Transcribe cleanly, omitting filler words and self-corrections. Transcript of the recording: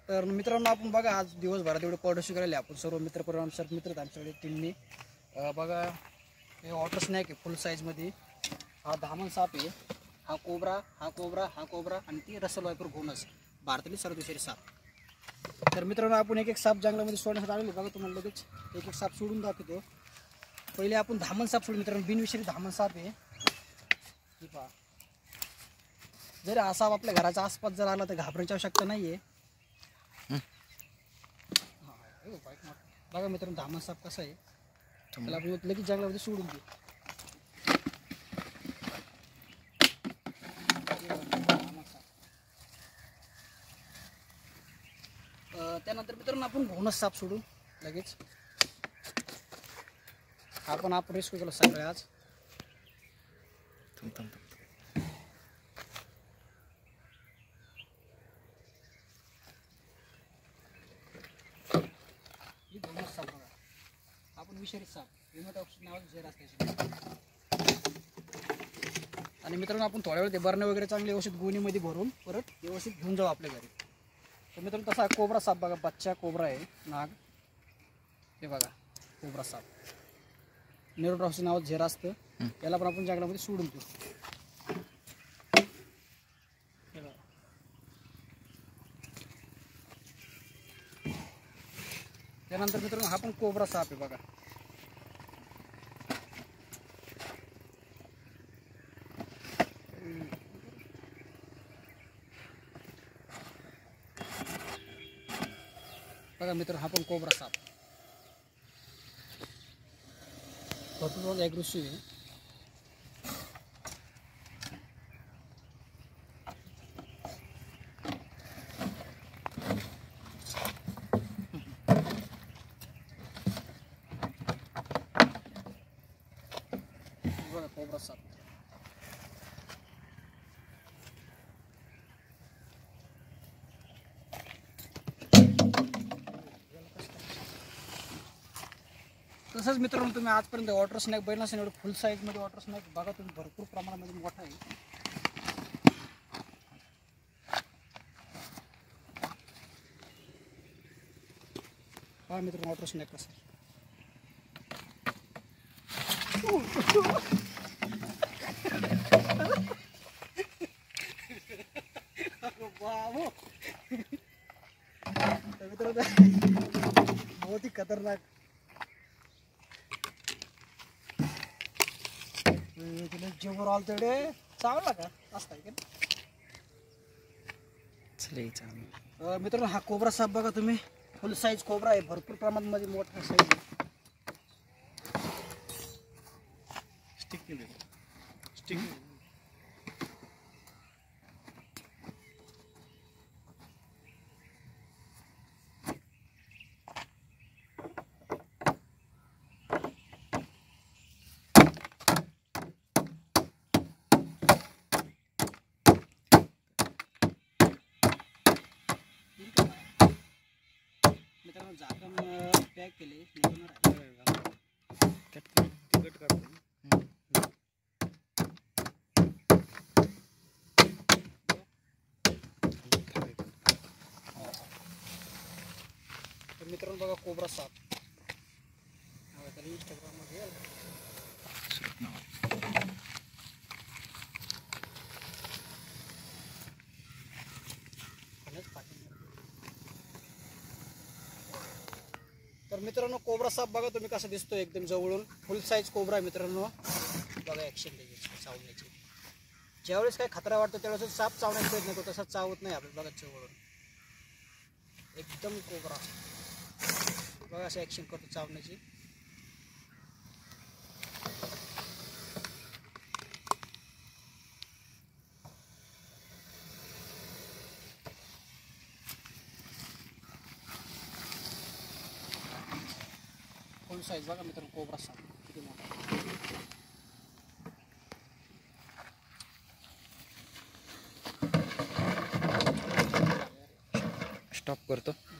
तर मित्रांनो आपण बघा आज दिवसभरात एवढे पॉडशी करायला आपण सर्व मित्रपरिवार सर्पमित्र आमच्याकडे टीमने बघा हे वॉटर स्नॅक आहे फुल साईजमध्ये. हा धामण साप आहे, हा कोबरा आणि ती रसल वायपर घोणस भारतातील सर्वात विषारी साप. तर मित्रांनो आपण एक साप जंगलामध्ये सोडण्यासाठी आलेलो बघा. तुम्हाला लगेच एक साप सोडून दाखवतो. पहिले आपण धामण साप सोडू मित्रांनो. बिनविषारी धामण साप आहे. हे पहा, जर हा साप आपल्या घराच्या आसपास जर आला तर घाबरायची आवश्यकता नाही आहे. बघा मित्रांनो धामण साप कसा आहे. त्याला आपण लगेच जंगलामध्ये सोडून देऊ. त्यानंतर मित्रांनो आपण घोणस साप सोडू लगेच. आपण रेस्क्यू केला सगळे आज. घोणस साप बघा, आपण विषारी साप हेमॅटॉक्सिस नावाचं झेर असते. आणि मित्रांनो आपण थोड्या वेळ ते बरणे वगैरे चांगले व्यवस्थित गोणीमध्ये भरून परत व्यवस्थित घेऊन जाऊ आपल्या घरी. तर मित्रांनो तसा कोबरा साप बघा, बच्चा कोबरा आहे नाग. हे बघा कोबरा साप हेमॅटॉक्सिस नावाचं झेर असतं. याला पण आपण जंगलामध्ये सोडून देऊ. त्यानंतर मित्रांनो हा पण कोबरा साप आहे बघा. बघा मित्र हा पण कोबरा साप भरपूर ॲग्रेसिव्ह आहे. बघा कोबरा साप. तसंच मित्रांनो तुम्ही आजपर्यंत वॉटर स्नॅक बघितला नसेल. एवढं फुल साईजमध्ये वॉटर स्नॅक बघा तुम्ही, भरपूर प्रमाणामध्ये मोठा आहे. पहा मित्रांनो वॉटर स्नॅक कसं. बहुत ही खतरनाक. तुला जेवर आल तेवढे चावला का असता का मित्रांनो. हा कोबरा साप बघा तुम्ही, फुल साईज कोबरा आहे. भरपूर प्रमाणामध्ये मोठा साईज आहे. स्टिक मित्रांनो झाकण पॅक केले. कट करतो. तर मित्रांनो बघा कोबरा साप. त्याला इंस्टाग्राममध्ये तर मित्रांनो कोबरा साप बघा तुम्ही कसा दिसतो एकदम जवळून. फुल साईज कोबरा आहे मित्रांनो. बघा ॲक्शन द्यायची चावण्याची. ज्यावेळेस काय खतरा वाटतो त्यावेळेस साप चावण्याचा प्रयत्न करतो, तसा चावत नाही आपल्याला. बघा जवळून एकदम कोबरा बघा असं ॲक्शन करतो चावण्याची. फुल साईज बघा मित्रांनो कोबरा साप किती मोठा. स्टॉप करतो.